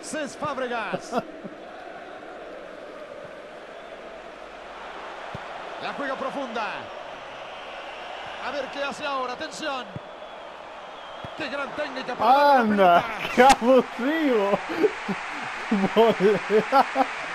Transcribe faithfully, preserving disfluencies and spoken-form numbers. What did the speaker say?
Cesc Fábregas. La juega profunda. A ver qué hace ahora. Atención. Qué gran técnica para ¡Anda! ¡Qué abusivo!